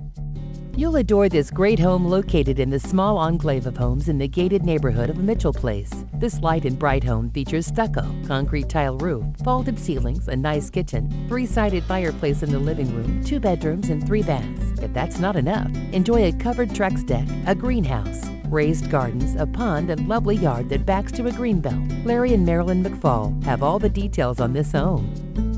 You'll adore this great home located in the small enclave of homes in the gated neighborhood of Mitchell Place. This light and bright home features stucco, concrete tile roof, vaulted ceilings, a nice kitchen, 3-sided fireplace in the living room, 2 bedrooms, and 3 baths. If that's not enough, enjoy a covered Trex deck, a greenhouse, raised gardens, a pond, and lovely yard that backs to a greenbelt. Larry and Marilyn McFall have all the details on this home.